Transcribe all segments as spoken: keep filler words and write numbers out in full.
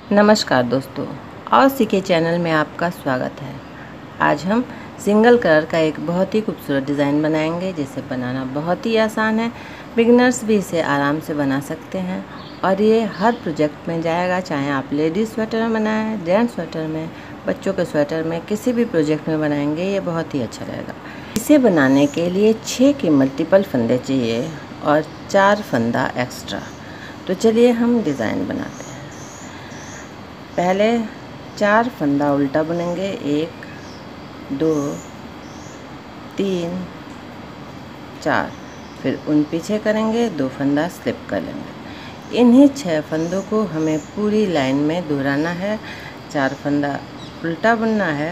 नमस्कार दोस्तों, और सीके चैनल में आपका स्वागत है। आज हम सिंगल कलर का एक बहुत ही खूबसूरत डिज़ाइन बनाएंगे जिसे बनाना बहुत ही आसान है। बिगिनर्स भी इसे आराम से बना सकते हैं और ये हर प्रोजेक्ट में जाएगा, चाहे आप लेडीज़ स्वेटर में बनाएं, जेंट्स स्वेटर में, बच्चों के स्वेटर में, किसी भी प्रोजेक्ट में बनाएंगे ये बहुत ही अच्छा रहेगा। इसे बनाने के लिए छः के मल्टीपल फंदे चाहिए और चार फंदा एक्स्ट्रा। तो चलिए हम डिज़ाइन बनाते हैं। पहले चार फंदा उल्टा बुनेंगे, एक दो तीन चार, फिर उन पीछे करेंगे, दो फंदा स्लिप कर लेंगे। इन्हीं छह फंदों को हमें पूरी लाइन में दोहराना है। चार फंदा उल्टा बुनना है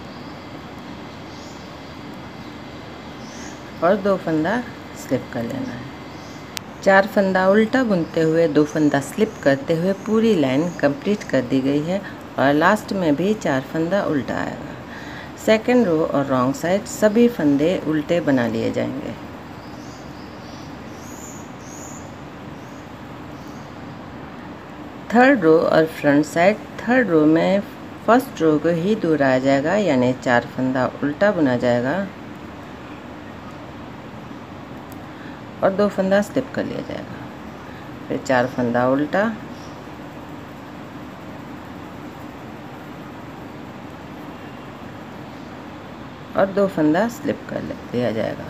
और दो फंदा स्लिप कर लेना है। चार फंदा उल्टा बुनते हुए दो फंदा स्लिप करते हुए पूरी लाइन कंप्लीट कर दी गई है और लास्ट में भी चार फंदा उल्टा आएगा। सेकेंड रो और रॉन्ग साइड सभी फंदे उल्टे बना लिए जाएंगे। थर्ड रो और फ्रंट साइड, थर्ड रो में फर्स्ट रो को ही दोहराया जाएगा, यानी चार फंदा उल्टा बुना जाएगा और दो फंदा स्लिप कर लिया जाएगा। फिर चार फंदा उल्टा और दो फंदा स्लिप कर लिया जाएगा।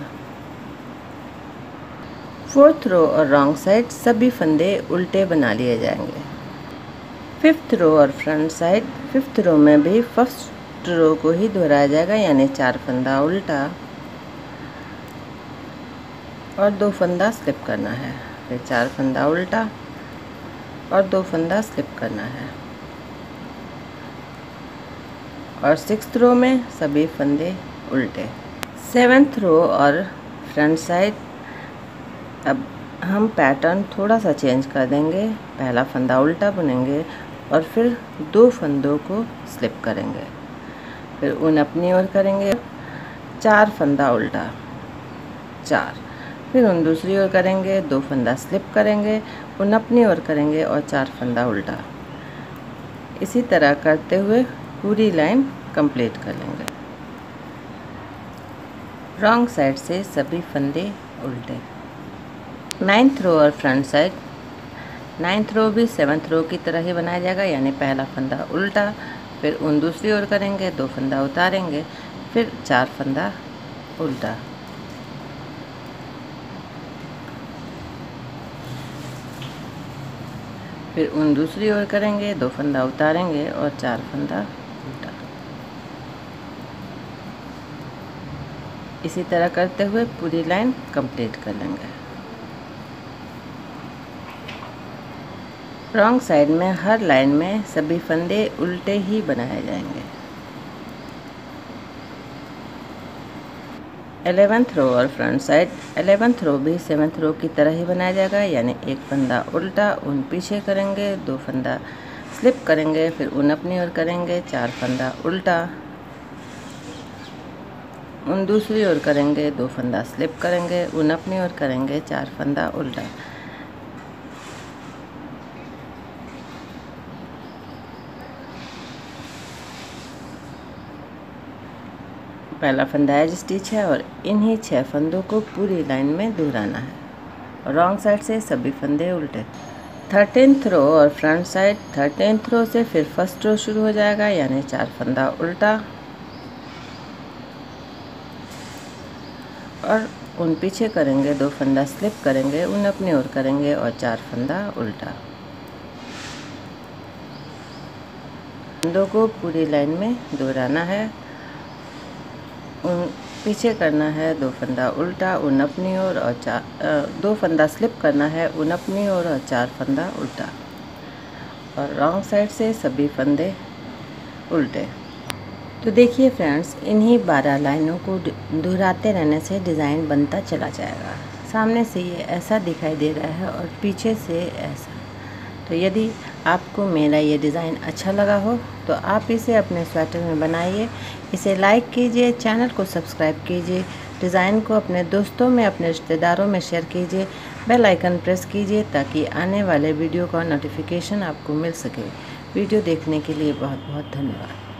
फोर्थ रो और रॉन्ग साइड सभी फंदे उल्टे बना लिए जाएंगे। फिफ्थ रो और फ्रंट साइड, फिफ्थ रो में भी फर्स्ट रो को ही दोहराया जाएगा, यानी चार फंदा उल्टा और दो फंदा स्लिप करना है। फिर चार फंदा उल्टा और दो फंदा स्लिप करना है। और सिक्स्थ रो में सभी फंदे उल्टे। सेवेंथ रो और फ्रंट साइड, अब हम पैटर्न थोड़ा सा चेंज कर देंगे। पहला फंदा उल्टा बुनेंगे और फिर दो फंदों को स्लिप करेंगे, फिर उन अपनी ओर करेंगे, चार फंदा उल्टा, चार, फिर उन दूसरी ओर करेंगे, दो फंदा स्लिप करेंगे, उन अपनी ओर करेंगे और चार फंदा उल्टा। इसी तरह करते हुए पूरी लाइन कंप्लीट कर लेंगे। रॉन्ग साइड से सभी फंदे उल्टे। नाइन्थ रो और फ्रंट साइड, नाइन्थ रो भी सेवन्थ रो की तरह ही बनाया जाएगा, यानी पहला फंदा उल्टा, फिर उन दूसरी ओर करेंगे, दो फंदा उतारेंगे, फिर चार फंदा उल्टा। फिर उन दूसरी ओर करेंगे, दो फंदा उतारेंगे और चार फंदा उल्टा। इसी तरह करते हुए पूरी लाइन कंप्लीट कर लेंगे। रॉन्ग साइड में हर लाइन में सभी फंदे उल्टे ही बनाए जाएंगे। एलेवेंथ रो और फ्रंट साइड, एलेवेंथ रो भी सेवन्थ रो की तरह ही बनाया जाएगा, यानी एक फंदा उल्टा, उन पीछे करेंगे, दो फंदा स्लिप करेंगे, फिर उन अपनी ओर करेंगे, चार फंदा उल्टा, उन दूसरी ओर करेंगे, दो फंदा स्लिप करेंगे, उन अपनी ओर करेंगे, चार फंदा उल्टा। पहला फंदा एज स्टिच है और इन्हीं छह फंदों को पूरी लाइन में दोहराना है। रॉन्ग साइड से सभी फंदे उल्टे। थर्टीन्थ रो और फ्रंट साइड, थर्टीन्थ रो से फिर फर्स्ट रो शुरू हो जाएगा, यानी चार फंदा उल्टा और उन पीछे करेंगे, दो फंदा स्लिप करेंगे, उन अपनी ओर करेंगे और चार फंदा उल्टा। फंदों को पूरी लाइन में दोहराना है। उन पीछे करना है, दो फंदा उल्टा, उन अपनी ओर और चार, दो फंदा स्लिप करना है, उन अपनी ओर और चार फंदा उल्टा। और रॉन्ग साइड से सभी फंदे उल्टे। तो देखिए फ्रेंड्स, इन्हीं बारह लाइनों को दोहराते रहने से डिज़ाइन बनता चला जाएगा। सामने से ये ऐसा दिखाई दे रहा है और पीछे से ऐसा। तो यदि आपको मेरा ये डिज़ाइन अच्छा लगा हो तो आप इसे अपने स्वेटर में बनाइए। इसे लाइक कीजिए, चैनल को सब्सक्राइब कीजिए, डिज़ाइन को अपने दोस्तों में, अपने रिश्तेदारों में शेयर कीजिए, बेल आइकन प्रेस कीजिए ताकि आने वाले वीडियो का नोटिफिकेशन आपको मिल सके। वीडियो देखने के लिए बहुत बहुत धन्यवाद।